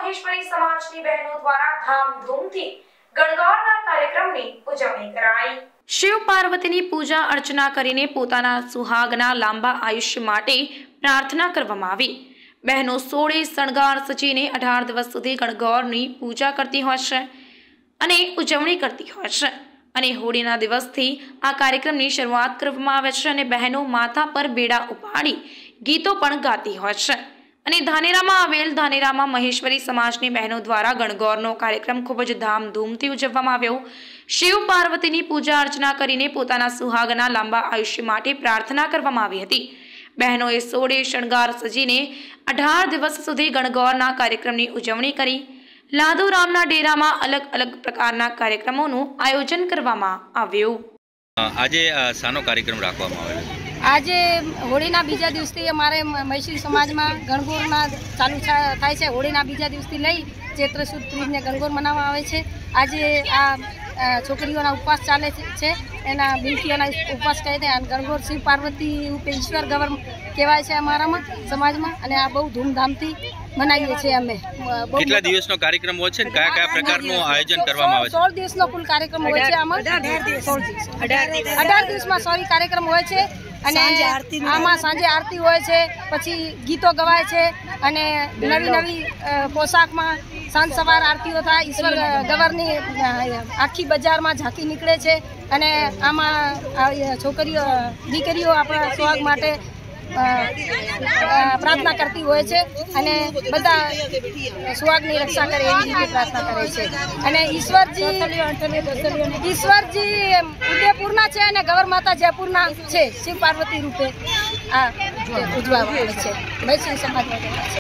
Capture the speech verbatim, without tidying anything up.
મહેશ્વરી સમાજની બહેનો દ્વારા ધામધૂમથી ગણગોરના કાર્યક્રમની ઉજવણી કરાઈ। શિવ પાર્વતીની પૂજા અર્ચના કરીને પોતાના સુહાગના લાંબા આયુષ્ય માટે પ્રાર્થના કરવામાં આવી। બહેનો સોળે શણગાર સજીને અઢાર દિવસ સુધી ગણગોરની પૂજા કરતી હોય છે અને ઉજવણી કરતી હોય છે અને હોળીના દિવસથી આ કાર્યક્રમની શરૂઆત કરવામાં આવે છે અને બહેનો માથા પર બેડા ઉપાડી ગીતો પણ ગાતી હોય છે અને ધાનેરામાં આવેલ ધાનેરામાં મહેશ્વરી સમાજની બહેનો દ્વારા ગણગોરનો કાર્યક્રમ ખૂબ જ ધામધૂમથી ઉજવવામાં આવ્યો। શિવ પાર્વતીની પૂજા અર્ચના કરીને પોતાના સુહાગના લાંબા આયુષ્ય માટે પ્રાર્થના કરવામાં આવી હતી। બહેનોએ સોળે શણગાર સજીને અઢાર દિવસ સુધી ગણગોરના કાર્યક્રમની ઉજવણી કરી। લાદુરામના ડેરામાં અલગ અલગ પ્રકારના કાર્યક્રમોનું આયોજન કરવામાં આવ્યું। આજે સાનો કાર્યક્રમ રાખવામાં આવેલો છે? આજે હોળીના બીજા દિવસથી અમારે મહેશ્વરી સમાજમાં ગણગોરના ચાલુ થાય છે। હોળીના બીજા દિવસથી લઈ ચૈત્ર સુદ ત્રીજને ગણગોર મનાવવામાં આવે છે। આજે આ છોકરીઓના ઉપવાસ ચાલે છે, એના બિલકીઓના ઉપવાસ કહે છે અને ગણગોર શિવ પાર્વતી રૂપે ઈશ્વર ગવર કહેવાય છે અમારામાં સમાજમાં અને આ બહુ ધૂમધામથી મનાવીએ છીએ અમે। કેટલા દિવસનો કાર્યક્રમ હોય છે ને કયા કયા પ્રકારનું આયોજન કરવામાં આવે છે? સોળ દિવસનો કુલ કાર્યક્રમ હોય છે આમાં। અઢાર દિવસમાં સોરી કાર્યક્રમ હોય છે અને આમાં સાંજે આરતી હોય છે, પછી ગીતો ગવાય છે અને નવી નવી પોશાકમાં સાંજ સવાર આરતીઓ થાય। ઈશ્વર ગવરની આખી બજારમાં ઝાંકી નીકળે છે અને આમાં છોકરીઓ દીકરીઓ આપણા સુહાગ માટે પ્રાર્થના કરતી હોય છે અને બધા સુહાગની રક્ષા કરે એવી રીતે પ્રાર્થના કરે છે। અને ઈશ્વરજી ઈશ્વરજી ઉદયપુરના છે અને ગવર માતા જયપુરના છે, શિવ પાર્વતી રૂપે આ ઉજવવામાં આવે છે મહેશ્વરી સમાજમાં।